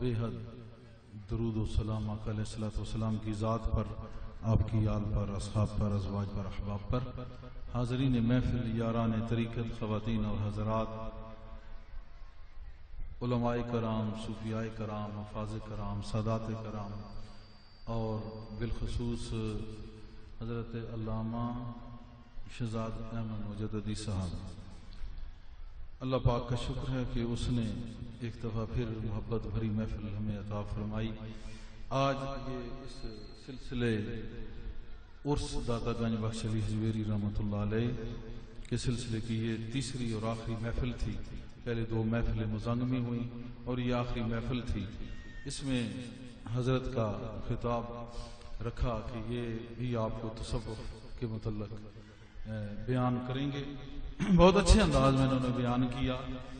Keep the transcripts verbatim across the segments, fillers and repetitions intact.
بے حد درود و سلام آقا علیہ الصلوۃ والسلام کی ذات پر، آپ کی آل پر، اصحاب پر، ازواج پر، احباب پر، حاضرین محفل، یاران طریقت، خواتین اور حضرات، علماء کرام، صوفیاء کرام، حفاظ کرام، سادات کرام اور بالخصوص حضرت علامہ شہزاد احمد مجددی صاحب، اللہ پاک کا شکر ہے کہ اس نے ایک دفعہ پھر محبت بھری محفل ہمیں عطا فرمائی۔ آج یہ اس سلسلے عرس داتا گنج بخش علی حجویری رحمۃ اللہ علیہ کے سلسلے کی یہ تیسری اور آخری محفل تھی۔ پہلے دو محفلیں مزنگمی ہوئیں اور یہ آخری محفل تھی۔ اس میں حضرت کا خطاب رکھا کہ یہ بھی آپ کو تصوف کے متعلق بیان کریں گے۔ بہت اچھے انداز میں انہوں نے بیان کیا۔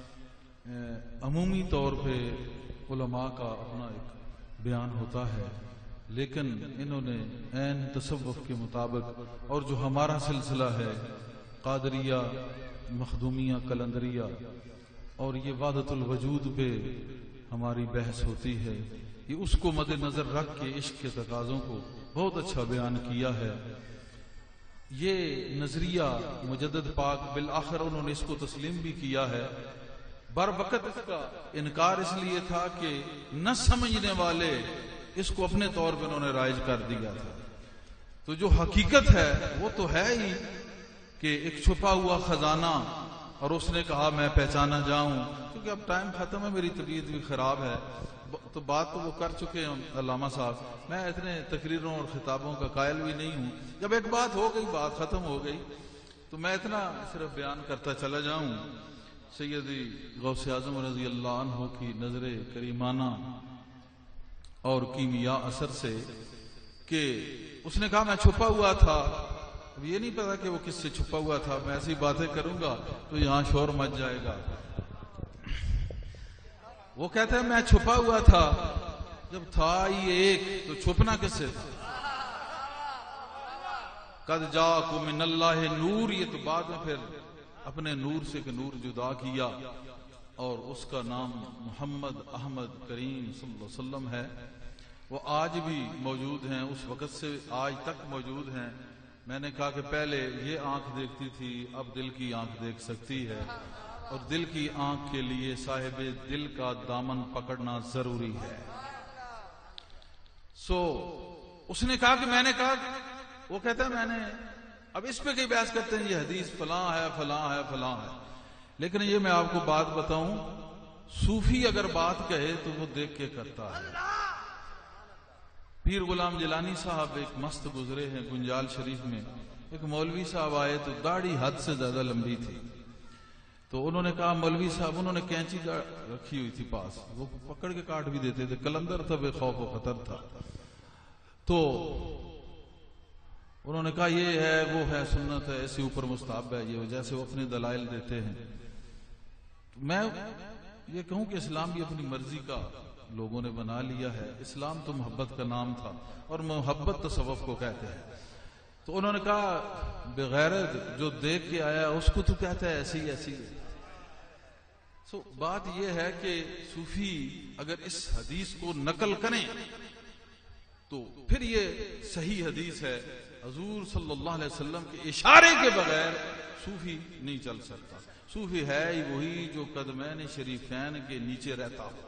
عمومی طور پہ علماء کا اپنا ایک بیان ہوتا ہے، لیکن انہوں نے عین تصوف کے مطابق، اور جو ہمارا سلسلہ ہے قادریہ، مخدومیہ، قلندریہ، اور یہ وحدت الوجود پہ ہماری بحث ہوتی ہے، یہ اس کو مد نظر رکھ کے عشق کے تقاضوں کو بہت اچھا بیان کیا ہے۔ یہ نظریہ مجدد پاک بالآخر انہوں نے اس کو تسلیم بھی کیا ہے۔ بر وقت اس کا انکار اس لیے تھا کہ نہ سمجھنے والے اس کو اپنے طور پہ انہوں نے رائج کر دیا تھا۔ تو جو حقیقت ہے وہ تو ہے ہی کہ ایک چھپا ہوا خزانہ، اور اس نے کہا میں پہچانا جاؤں، کیونکہ اب ٹائم ختم ہے، میری طبیعت بھی خراب ہے، تو بات تو وہ کر چکے ہیں علامہ صاحب، میں اتنے تقریروں اور خطابوں کا قائل بھی نہیں ہوں۔ جب ایک بات ہو گئی، بات ختم ہو گئی، تو میں اتنا صرف بیان کرتا چلا جاؤں سیدی غوث اعظم رضی اللہ عنہ کی نظر کریمانہ اور کیمیا اثر سے کہ اس نے کہا میں چھپا ہوا تھا۔ اب یہ نہیں پتا کہ وہ کس سے چھپا ہوا تھا، میں ایسی باتیں کروں گا تو یہاں شور مچ جائے گا۔ وہ کہتا ہے میں چھپا ہوا تھا، جب تھا ہی ایک تو چھپنا کس سے تھا؟ قد جاءکم من اللہ نور، یہ تو بعد میں پھر اپنے نور سے کہ نور جدا کیا، اور اس کا نام محمد احمد کریم صلی اللہ علیہ وسلم ہے۔ وہ آج بھی موجود ہیں، اس وقت سے آج تک موجود ہیں۔ میں نے کہا کہ پہلے یہ آنکھ دیکھتی تھی، اب دل کی آنکھ دیکھ سکتی ہے، اور دل کی آنکھ کے لیے صاحب دل کا دامن پکڑنا ضروری ہے۔ سو اس نے کہا کہ میں نے کہا، وہ کہتا ہے میں نے، اب اس پہ کئی بحث کرتے ہیں یہ حدیث فلاں ہے فلاں ہے فلاں ہے، لیکن یہ میں آپ کو بات بتاؤں، صوفی اگر بات کہے تو وہ دیکھ کے کرتا ہے۔ پیر غلام جیلانی صاحب ایک مست گزرے ہیں گنجال شریف میں، ایک مولوی صاحب آئے تو داڑھی حد سے زیادہ لمبی تھی، تو انہوں نے کہا مولوی صاحب، انہوں نے کینچی رکھی ہوئی تھی پاس، وہ پکڑ کے کاٹ بھی دیتے تھے، کلندر تھا، بے خوف و خطر تھا، تو انہوں نے کہا یہ ہے وہ ہے سنت ہے، ایسے اوپر مستحب ہے، یہ جیسے وہ اپنے دلائل دیتے ہیں۔ میں یہ کہوں کہ اسلام بھی اپنی مرضی کا لوگوں نے بنا لیا ہے۔ اسلام تو محبت کا نام تھا، اور محبت تصوف کو کہتے ہیں۔ تو انہوں نے کہا بغیرت جو دیکھ کے آیا اس کو تو کہتا ہے ایسی ایسی ہے۔ سو بات یہ ہے کہ صوفی اگر اس حدیث کو نقل کریں تو پھر یہ صحیح حدیث ہے، حضور صلی اللہ علیہ وسلم کے اشارے کے بغیر صوفی نہیں چل سکتا۔ صوفی ہے ہی وہی جو قدمین شریفین کے نیچے رہتا ہو،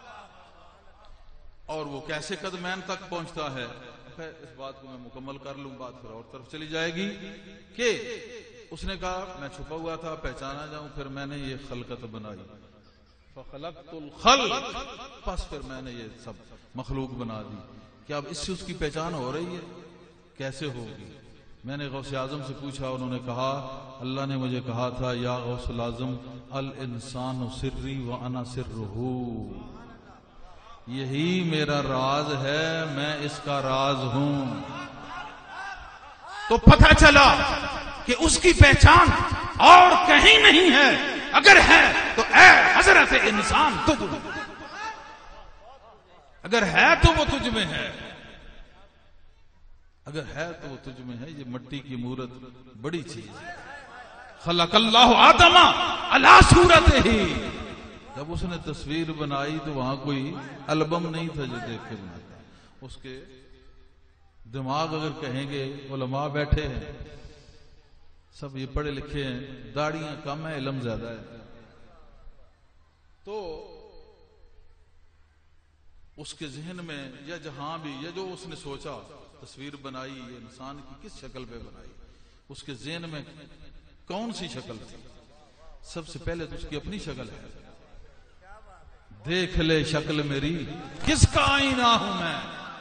اور وہ کیسے قدمین تک پہنچتا ہے، اس بات کو میں مکمل کر لوں، بات پھر اور طرف چلی جائے گی کہ اس نے کہا میں چھپا ہوا تھا، پہچانا جاؤں، پھر میں نے یہ خلقت بنائی، فخلقت الخلق، پس پھر میں نے یہ سب مخلوق بنا دی۔ کیا اب اس سے اس کی پہچان ہو رہی ہے؟ کیسے ہوگی؟ میں نے غوث اعظم سے پوچھا، انہوں نے کہا اللہ نے مجھے کہا تھا یا غوث الاعظم الانسان سری وانا سرہ، یہی میرا راز ہے، میں اس کا راز ہوں۔ تو پتہ چلا کہ اس کی پہچان اور کہیں نہیں ہے، اگر ہے تو اے حضرت انسان تجھ میں، اگر ہے تو وہ تجھ میں ہے، اگر ہے تو وہ تجھ میں ہے۔ یہ مٹی کی مورت بڑی چیز ہے۔ خلق اللہ آدم علی صورتہ، جب اس نے تصویر بنائی تو وہاں کوئی البم نہیں تھا جو دیکھ کے بناتا. اس کے دماغ اگر کہیں گے علماء بیٹھے ہیں سب یہ پڑھے لکھے ہیں, داڑیاں کم ہیں, علم زیادہ ہے, تو اس کے ذہن میں یا جہاں بھی یا جو اس نے سوچا تصویر بنائی یہ انسان کی کس شکل پہ بنائی, اس کے ذہن میں کون سی شکل تھی؟ سب سے پہلے تو اس کی اپنی شکل ہے. دیکھ لے شکل میری کس کا آئینہ ہوں میں,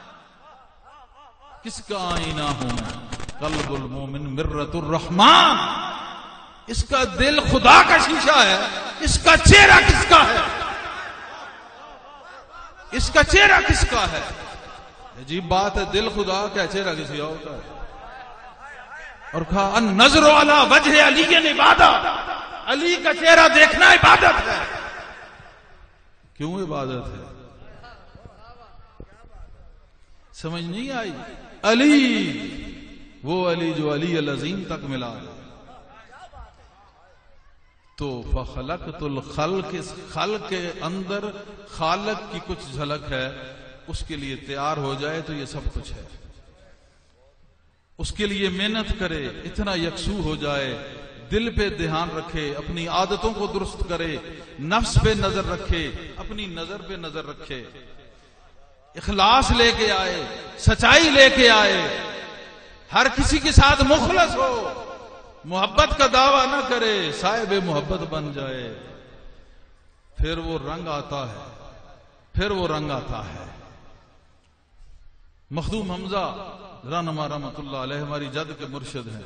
کس کا آئینہ ہوں میں, قلب المومن مرۃ الرحمن, اس کا دل خدا کا شیشہ ہے, اس کا چہرہ کس کا ہے, اس کا چہرہ کس کا ہے؟ عجیب بات ہے, دل خدا کا چہرہ کسی اور کا ہے. اور کہا النظر علی وجہ علی عبادت, علی کا چہرہ دیکھنا عبادت ہے. کیوں عبادت ہے؟ سمجھ نہیں آئی؟ علی وہ علی جو علی العظیم تک ملا ہے. تو فخلقت الخلق, اس خلق کے اندر خالق کی کچھ جھلک ہے, اس کے لیے تیار ہو جائے تو یہ سب کچھ ہے. اس کے لیے محنت کرے, اتنا یکسو ہو جائے, دل پہ دھیان رکھے, اپنی عادتوں کو درست کرے, نفس پہ نظر رکھے, اپنی نظر پہ نظر رکھے, اخلاص لے کے آئے, سچائی لے کے آئے, ہر کسی کے ساتھ مخلص ہو, محبت کا دعویٰ نہ کرے, صاحب محبت بن جائے, پھر وہ رنگ آتا ہے, پھر وہ رنگ آتا ہے. مخدوم حمزہ رہنما رحمۃ اللہ علیہ ہماری جد کے مرشد ہیں,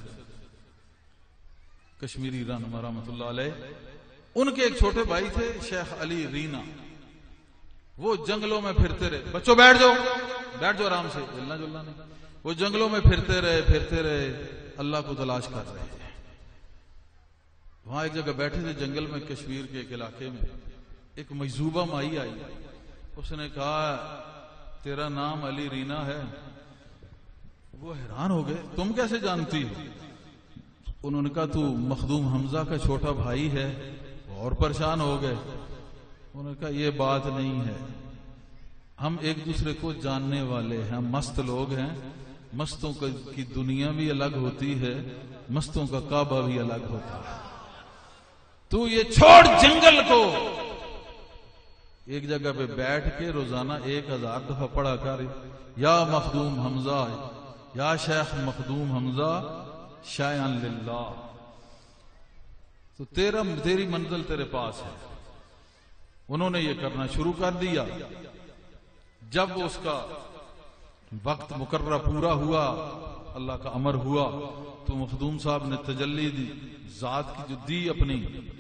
کشمیری رہنما رحمۃ اللہ علیہ. ان کے ایک چھوٹے بھائی تھے شیخ علی رینا, وہ جنگلوں میں پھرتے رہے. بچوں بیٹھ جاؤ, بیٹھ جاؤ آرام سے, جلنا جلنا نہیں. وہ جنگلوں میں پھرتے رہے پھرتے رہے اللہ کو تلاش کر رہے ہیں. وہاں ایک جگہ بیٹھے تھے جنگل میں, کشمیر کے ایک علاقے میں. ایک مجذوبہ مائی آئی, اس نے کہا تیرا نام علی رینا ہے. وہ حیران ہو گئے, تم کیسے جانتی ہو؟ انہوں نے کہا تو مخدوم حمزہ کا چھوٹا بھائی ہے. اور پریشان ہو گئے. انہوں نے کہا یہ بات نہیں ہے, ہم ایک دوسرے کو جاننے والے ہیں, ہم مست لوگ ہیں. مستوں کی دنیا بھی الگ ہوتی ہے, مستوں کا کعبہ بھی الگ ہوتا ہے. تو یہ چھوڑ جنگل کو, ایک جگہ پہ بیٹھ کے روزانہ ایک ہزار دفعہ پڑھا کر یا مخدوم حمزہ, یا شیخ مخدوم حمزہ شایان للہ, تو تیرا تیری منزل تیرے پاس ہے. انہوں نے یہ کرنا شروع کر دیا. جب اس کا وقت مقررہ پورا ہوا, اللہ کا امر ہوا, تو مخدوم صاحب نے تجلی دی, ذات کی جو دی اپنی,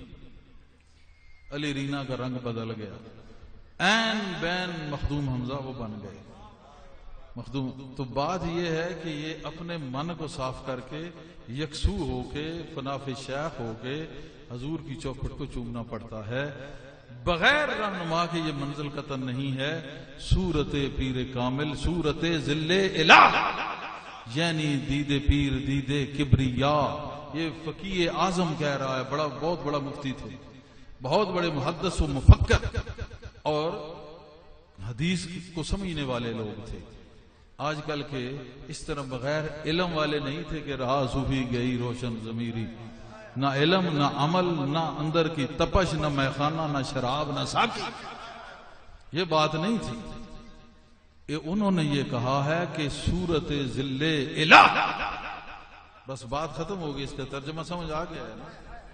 علی رینا کا رنگ بدل گیا. این بین مخدوم حمزہ وہ بن گئے. مخدوم تو بات یہ ہے کہ یہ اپنے من کو صاف کر کے یکسو ہو کے فناف شیخ ہو کے حضور کی چوکھٹ کو چومنا پڑتا ہے. بغیر رہنما کے یہ منزل قطن نہیں ہے. صورت پیر کامل صورت ذل الہ, یعنی دید پیر دید کبریا. یہ فقیہ اعظم کہہ رہا ہے, بڑا بہت بڑا مفتی تھے, بہت بڑے محدث و مفکر اور حدیث کو سمجھنے والے لوگ تھے. آج کل کے اس طرح بغیر علم والے نہیں تھے کہ رہا صوفی گئی روشن ضمیری. نہ علم, نہ عمل, نہ اندر کی تپش, نہ میخانہ, نہ شراب, نہ ساقی. یہ بات نہیں تھی. یہ انہوں نے یہ کہا ہے کہ صورت ذل الہ, بس بات ختم ہوگی. اس کا ترجمہ سمجھ آ گیا ہے نا.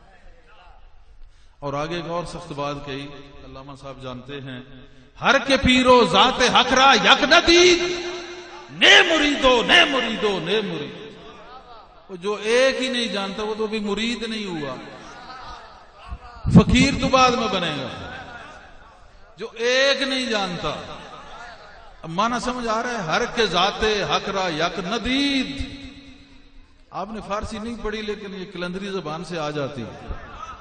اور آگے ایک اور سخت بات کہی, علامہ صاحب جانتے ہیں, ہر کے پیرو ذات حق را یک ندید, نے مریدو نے مریدو نے مرید. جو ایک ہی نہیں جانتا وہ تو بھی مرید نہیں ہوا, فقیر تو بعد میں بنے گا. جو ایک نہیں جانتا, اب معنی سمجھ آ رہا ہے, ہر کے ذات حق را یک ندید. آپ نے فارسی نہیں پڑھی لیکن یہ کلندری زبان سے آ جاتی ہے.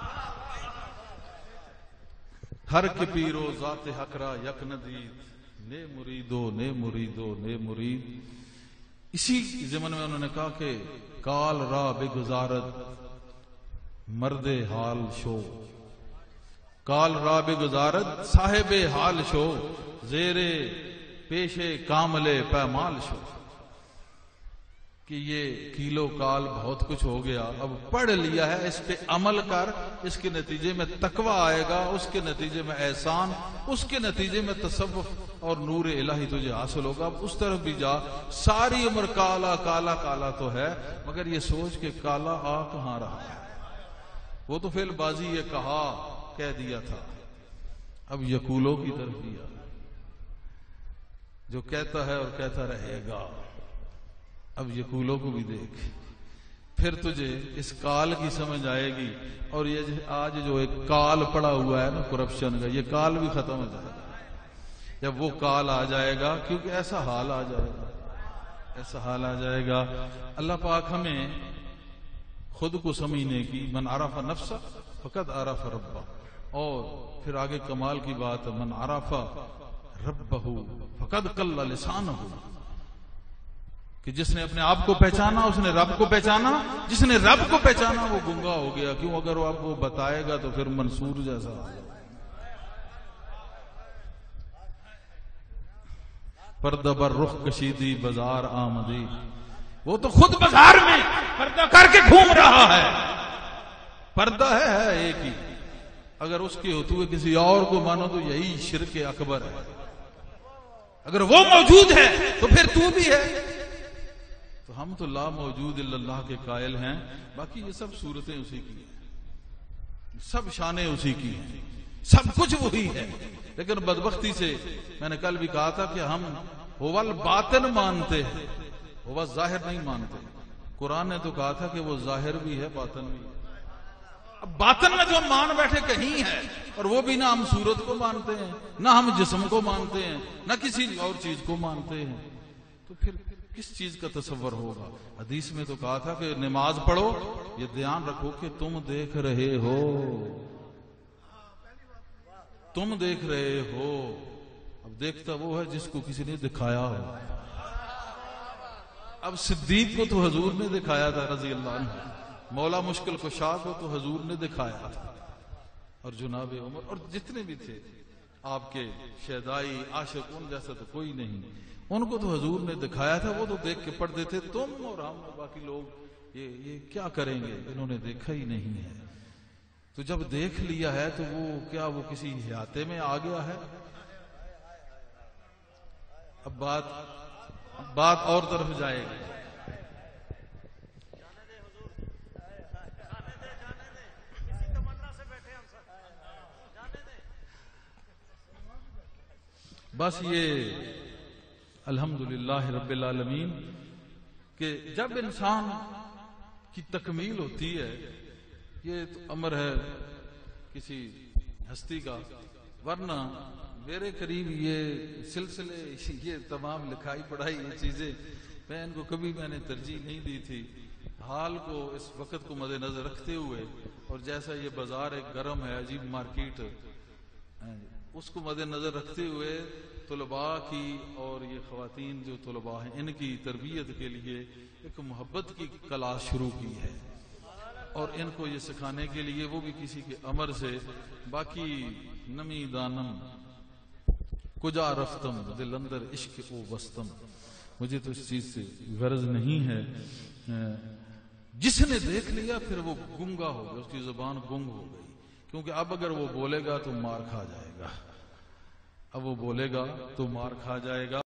ہر کے پیرو ذات حق را یک ندید, نے مریدو نے مریدو نے مرید. اسی ضمن میں انہوں نے کہا کہ کال را بگزارت مرد حال شو, کال را بگزارد صاحب حال شو، زیرے پیشے کاملے پیمال شو، کہ یہ کیلو کال بہت کچھ ہو گیا، اب پڑھ لیا ہے، اس پہ عمل کر، اس کے نتیجے میں تقوی آئے گا، اس کے نتیجے میں احسان، اس کے نتیجے میں تصوف اور نور الہی تجھے حاصل ہوگا۔ اب اس طرف بھی جا، ساری عمر کالا کالا کالا تو ہے، مگر یہ سوچ کہ کالا آ کہاں رہا ہے، وہ تو فعل بازی یہ کہا کہہ دیا تھا، اب یقولوں کی طرف بھی آ، جو کہتا ہے اور کہتا رہے گا، اب یقولوں کو بھی دیکھ، پھر تجھے اس کال کی سمجھ آئے گی، اور یہ آج جو ایک کال پڑا ہوا ہے نا کرپشن کا، یہ کال بھی ختم ہو جائے گا جب وہ کال آ جائے گا، کیونکہ ایسا حال آ جائے گا، ایسا حال آ جائے گا۔ اللہ پاک ہمیں خود کو سمجھنے کی، من عرف نفسہ فقد عرف ربہ، اور پھر آگے کمال کی بات ہے، من عرف ربہ فقد قل لسانہ، کہ جس نے اپنے آپ کو پہچانا اس نے رب کو پہچانا، جس نے رب کو پہچانا وہ گنگا ہو گیا، کیوں؟ اگر وہ اب وہ بتائے گا تو پھر منصور جیسا ہو جائے، پردہ بر رخ کشیدی بازار آمدی، وہ تو خود بازار میں پردہ کر کے گھوم رہا ہے، پردہ ہے, ہے ایک ہی، اگر اس کی ہوتے ہوئے کسی اور کو مانو تو یہی شرک اکبر ہے، اگر وہ موجود ہے تو پھر تو بھی ہے، تو ہم تو لا موجود الا اللہ کے قائل ہیں، باقی یہ سب صورتیں اسی کی ہیں، سب شانیں اسی کی ہیں، سب کچھ وہی ہے، لیکن بدبختی سے میں نے کل بھی کہا تھا کہ ہم هو الباطن مانتے ہیں، وہ ظاہر نہیں مانتے۔ قرآن نے تو کہا تھا کہ وہ ظاہر بھی ہے باطن بھی ہے، اب باطن میں جو ہم مان بیٹھے کہیں ہے، اور وہ بھی نہ ہم صورت کو مانتے ہیں، نہ ہم جسم کو مانتے ہیں، نہ کسی اور چیز کو مانتے ہیں، تو پھر کس چیز کا تصور ہوگا؟ حدیث میں تو کہا تھا کہ نماز پڑھو، یہ دھیان رکھو کہ تم دیکھ رہے ہو، تم دیکھ رہے ہو، اب دیکھتا وہ ہے جس کو کسی نے دکھایا ہو، اب صدیق کو تو حضور نے دکھایا تھا رضی اللہ عنہ، مولا مشکل کشا کو تو حضور نے دکھایا تھا، اور جناب عمر اور جتنے بھی تھے آپ کے شہدائی عاشق، ان جیسا تو کوئی نہیں، ان کو تو حضور نے دکھایا تھا، وہ تو دیکھ کے پڑھتے تھے، تم اور ہم اور باقی لوگ یہ یہ کیا کریں گے، انہوں نے دیکھا ہی نہیں ہے، تو جب دیکھ لیا ہے تو وہ کیا وہ کسی احاطے میں آ گیا ہے؟ اب بات بات اور طرف جائے گی، بس یہ الحمدللہ رب العالمین کہ جب انسان کی تکمیل ہوتی ہے، یہ تو امر ہے کسی ہستی کا، ورنہ میرے قریب یہ سلسلے، یہ تمام لکھائی پڑھائی، یہ چیزیں میں ان کو کبھی میں نے ترجیح نہیں دی تھی، حال کو اس وقت کو مد نظر رکھتے ہوئے، اور جیسا یہ بازار ایک گرم ہے، عجیب مارکیٹ، اس کو مد نظر رکھتے ہوئے طلباء کی اور یہ خواتین جو طلباء ہیں ان کی تربیت کے لیے ایک محبت کی کلاس شروع کی ہے، اور ان کو یہ سکھانے کے لیے وہ بھی کسی کے امر سے، باقی نمی دانم کجا رفتم دل اندر عشق او بستم، مجھے تو اس چیز سے غرض نہیں ہے، جس نے دیکھ لیا پھر وہ گنگا ہو گیا، اس کی زبان گنگ ہو گئی، کیونکہ اب اگر وہ بولے گا تو مار کھا جائے گا، اب وہ بولے گا تو مار کھا جائے گا۔